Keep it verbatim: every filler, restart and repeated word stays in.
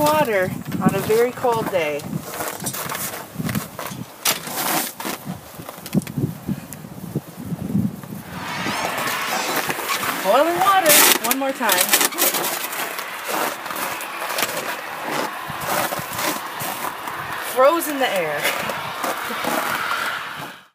water on a very cold day. Boiling water, one more time. Froze in the air.